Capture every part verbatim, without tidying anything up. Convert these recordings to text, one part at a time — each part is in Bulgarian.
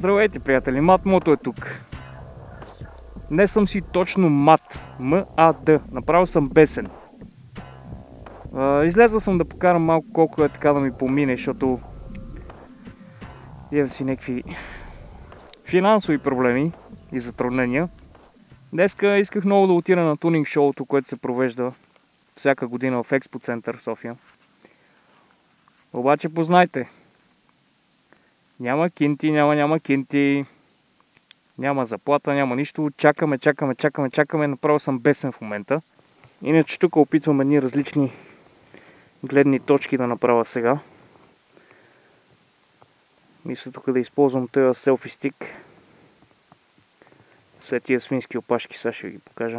Здравейте, приятели, Матмото е тук. Днес съм си точно мат, М-А-Д, направо съм бесен. Излязъл съм да покарам малко колко е така да ми помине, защото имам си някакви финансови проблеми и затруднения. Днеска исках много да отида на тунинг шоуто, което се провежда всяка година в Експо център София. Обаче познайте, няма кинти, няма, няма кинти, няма заплата, няма нищо. Чакаме, чакаме, чакаме, чакаме. Направо съм бесен в момента. Иначе тук опитваме ние различни гледни точки да направя сега. Мисля тук да използвам този селфи стик. След тия свински опашки сега ще ви ги покажа.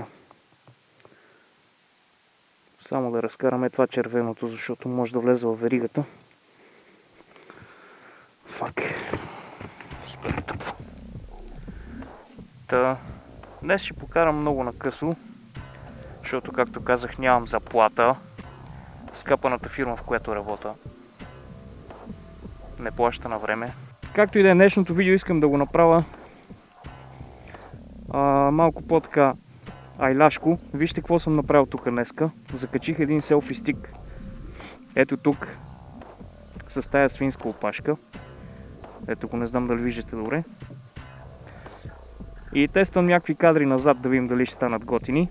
Само да разкараме това червеното, защото може да влезе в веригата. Фак. Супер тъпо. Та, днес ще покарам много накъсо, защото, както казах, нямам заплата. Скъпаната фирма, в която работя, не плаща на време. Както и да е, днешното видео искам да го направя а, малко по-така айляшко. Вижте какво съм направил тук днеска. Закачих един селфи стик. Ето тук, с тая свинска опашка. Ето го, не знам дали виждате добре. И тествам някакви кадри назад, да видим дали ще станат готини.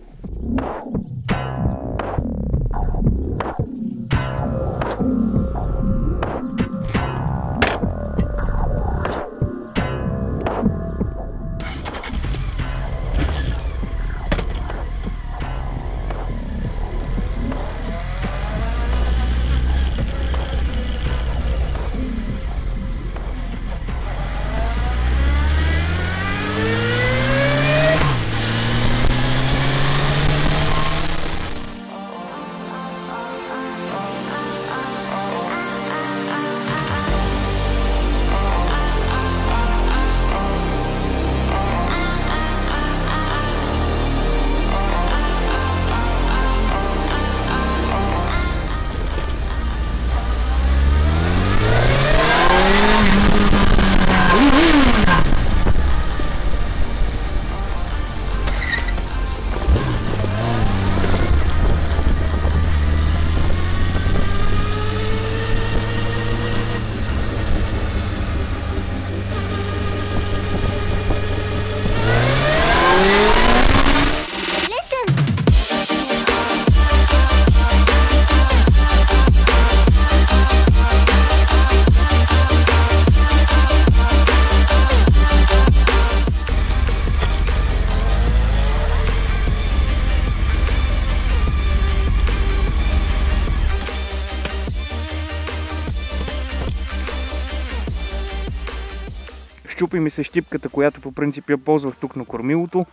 Щупи ми се щипката, която по принцип я ползвах тук на кормилото.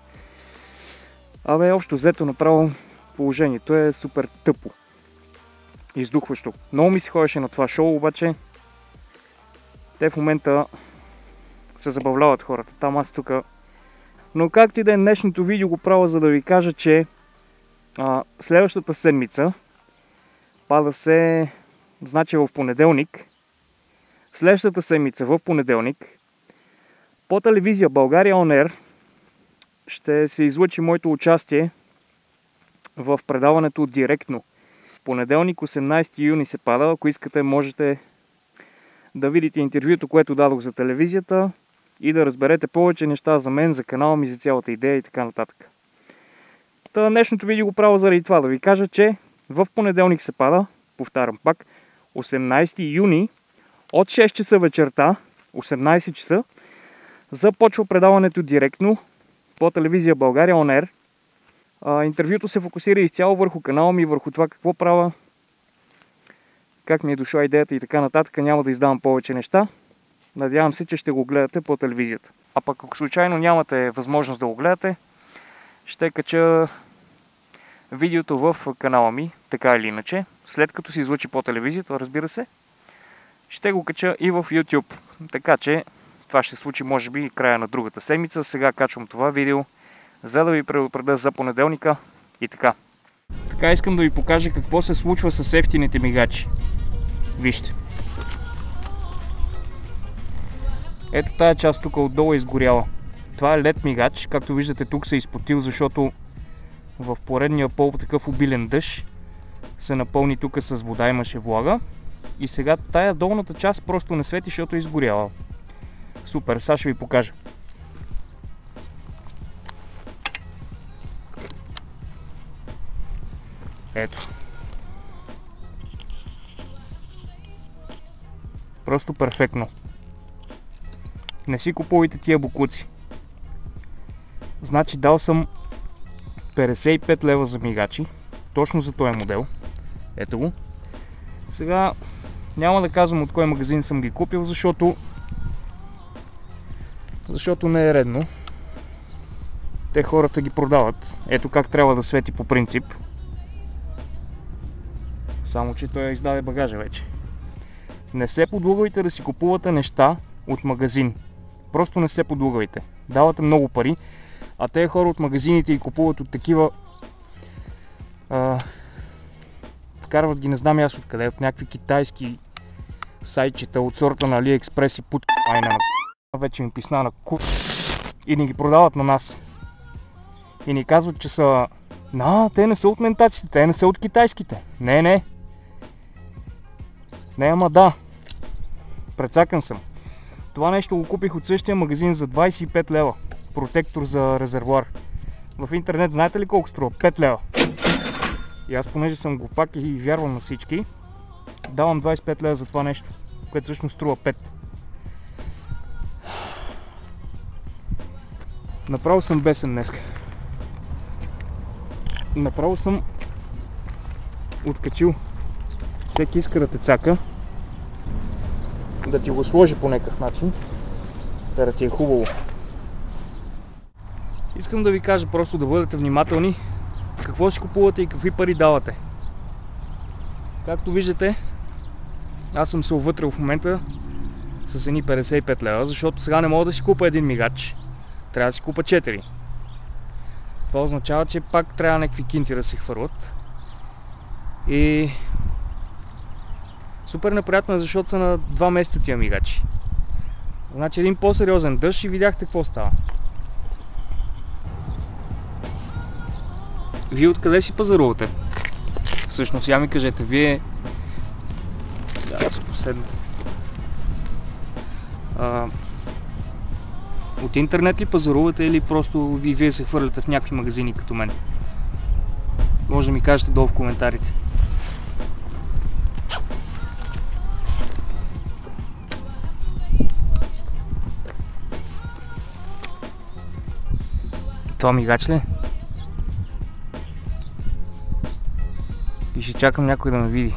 Абе, общо взето направо положението е супер тъпо. Издухващо. Много ми се ходеше на това шоу, обаче те в момента се забавляват хората. Там аз тук. Но както и да е, днешното видео го правя, за да ви кажа, че а, следващата седмица пада се, значи в понеделник, следващата седмица в понеделник, по телевизия България On Air ще се излъчи моето участие в предаването директно. Понеделник, осемнайсети юни се пада. Ако искате, можете да видите интервюто, което дадох за телевизията и да разберете повече неща за мен, за канала ми, за цялата идея и така нататък. Та, днешното видео го правя заради това, да ви кажа, че в понеделник се пада, повтарям пак, осемнайсети юни от шест часа вечерта, осемнайсет часа, започва предаването директно по телевизия България On Air. А, интервюто се фокусира изцяло върху канала ми, върху това какво правя, как ми е дошла идеята и така нататък. Няма да издавам повече неща. Надявам се, че ще го гледате по телевизията. А пък ако случайно нямате възможност да го гледате, ще кача видеото в канала ми, така или иначе. След като се излъчи по телевизията, разбира се, ще го кача и в YouTube. Така че това ще се случи може би края на другата седмица. Сега качвам това видео, за да ви предупредя за понеделника и така. Така искам да ви покажа какво се случва с ефтините мигачи. Вижте. Ето тая част тук отдолу е изгоряла. Това е лед мигач, както виждате тук се е изпотил, защото в поредния пол такъв обилен дъжд се напълни тук с вода, имаше влага. И сега тая долната част просто не свети, защото е изгоряла. Супер, сега ще ви покажа. Ето. Просто перфектно. Не си купувайте тия боклуци. Значи дал съм петдесет и пет лева за мигачи. Точно за този модел. Ето го. Сега няма да казвам от кой магазин съм ги купил, защото защото не е редно. Те хората ги продават. Ето как трябва да свети по принцип. Само че той издаде багажа вече. Не се подлъгвайте да си купувате неща от магазин. Просто не се подлъгвайте. Давате много пари, а те хора от магазините и купуват от такива... А, вкарват ги не знам аз откъде, от някакви китайски сайтчета от сорта на AliExpress и пут майна на вече ми писна на ку... и ни ги продават на нас. И ни казват, че са... На, те не са от ментаците, те не са от китайските. Не, не. Не, ама да. Прецакан съм. Това нещо го купих от същия магазин за двайсет и пет лева. Протектор за резервоар. В интернет знаете ли колко струва? пет лева. И аз, понеже съм глупак и вярвам на всички, давам двайсет и пет лева за това нещо, което всъщност струва пет. Направо съм бесен днеска. Направо съм откачил. Всеки иска да те цака, да ти го сложи по някакъв начин, да ти е хубаво. Искам да ви кажа просто да бъдете внимателни какво си купувате и какви пари давате. Както виждате, аз съм се увътрил в момента с едни петдесет и пет лева, защото сега не мога да си купа един мигач, трябва да си купа четири. Това означава, че пак трябва някакви кинти да се хвърлят. И супер неприятно е, защото са на два месеца тия мигачи. Значи един по-сериозен дъжд и видяхте какво става. Вие откъде си пазарувате? Всъщност, я ми кажете, вие... Да, с последно. А... От интернет ли пазарувате или просто ви, вие се хвърляте в някакви магазини като мен? Може да ми кажете долу в коментарите. Това мигач ли? И ще чакам някой да ме види.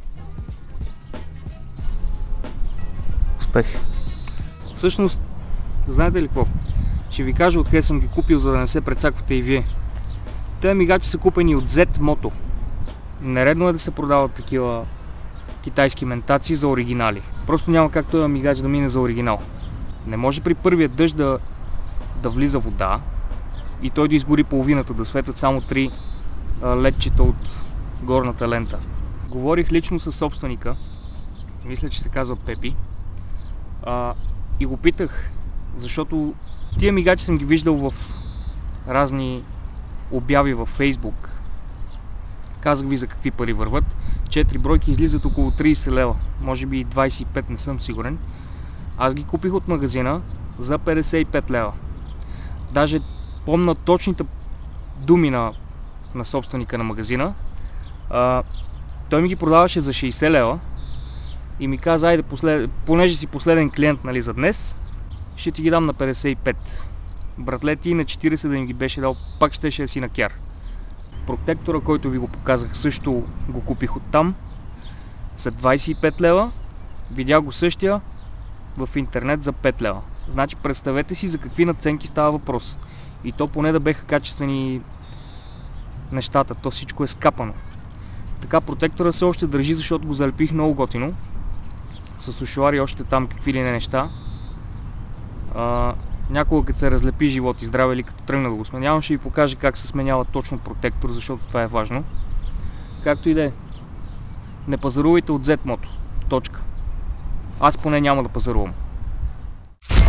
Успех. Всъщност, знаете ли какво? Ще ви кажа откъде съм ги купил, за да не се прецаквате и вие. Те мигачи са купени от Z Moto. Нередно е да се продават такива китайски ментаци за оригинали. Просто няма как този мигач да мине за оригинал. Не може при първия дъжд да, да влиза вода и той да изгори половината, да светят само три ледчета от горната лента. Говорих лично с собственика, мисля, че се казва Пепи, а, и го питах, защото тия мигачи съм ги виждал в разни обяви във Фейсбук. Казах ви за какви пари върват. четири бройки излизат около трийсет лева, може би и двайсет и пет, не съм сигурен. Аз ги купих от магазина за петдесет и пет лева. Даже помня точните думи на, на собственика на магазина. А, той ми ги продаваше за шейсет лева и ми каза, айде, послед... понеже си последен клиент, нали, за днес, ще ти ги дам на петдесет и пет. Братле, ти на четирийсет да им ги беше дал, пак щеше да си на кяр. Протектора, който ви го показах, също го купих оттам за двайсет и пет лева. Видях го същия в интернет за пет лева. Значи представете си за какви надценки става въпрос. И то поне да беха качествени нещата, то всичко е скапано. Така протектора се още държи, защото го залепих много готино. С ушуари още там какви ли не неща. А, някога като се разлепи живот и здраве или като тръгна да го сменявам, ще ви покажа как се сменява точно протектор, защото това е важно. Както и да е. Не пазарувайте от Z Moto. Точка. Аз поне няма да пазарувам.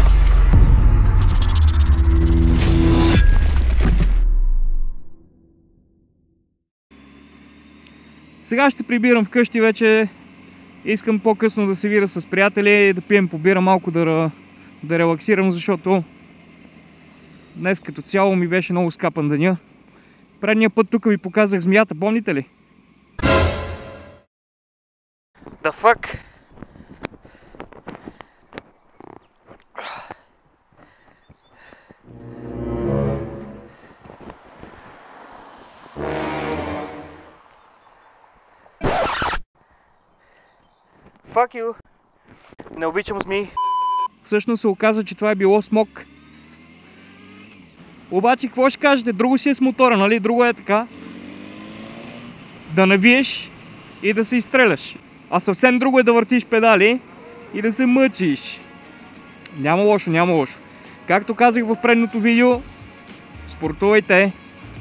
Сега ще прибирам вкъщи вече. Искам по-късно да се видя с приятели, да пием по бира малко, да, да релаксирам, защото днес като цяло ми беше много скапан деня. Предния път тук ви показах змията, помните ли? The fuck? Fuck you! Не обичам змии. Всъщност се оказа, че това е било смок. Обаче, какво ще кажете? Друго си е с мотора, нали? Друго е така. Да навиеш и да се изстреляш. А съвсем друго е да въртиш педали и да се мъчиш. Няма лошо, няма лошо. Както казах в предното видео, спортувайте.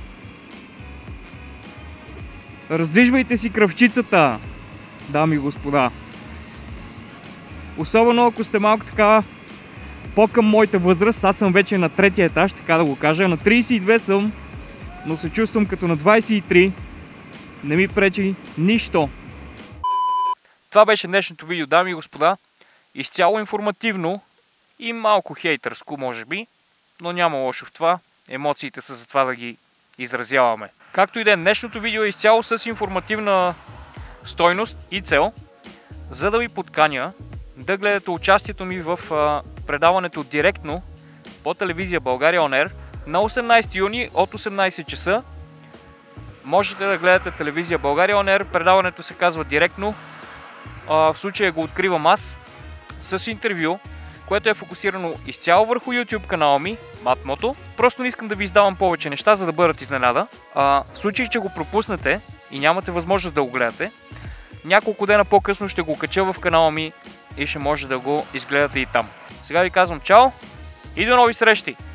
Раздвижвайте си кръвчицата, дами и господа. Особено ако сте малко така по-към моята възраст. Аз съм вече на третия етаж, така да го кажа. На трийсет и две съм, но се чувствам като на двайсет и три. Не ми пречи нищо. Това беше днешното видео, дами и господа. Изцяло информативно и малко хейтърско, може би. Но няма лошо в това. Емоциите са за това да ги изразяваме. Както и да е, днешното видео е изцяло с информативна стойност и цел, за да ви подканя да гледате участието ми в а, предаването директно по телевизия България Он Ер на осемнайсети юни от осемнайсет часа. Можете да гледате телевизия България Он Ер. Предаването се казва директно. А, в случая го откривам аз с интервю, което е фокусирано изцяло върху YouTube канала ми, Матмото. Просто не искам да ви издавам повече неща, за да бъдат изненада. А, в случай, че го пропуснете и нямате възможност да го гледате, няколко дена по-късно ще го кача в канала ми и ще може да го изгледате и там. Сега ви казвам чао и до нови срещи!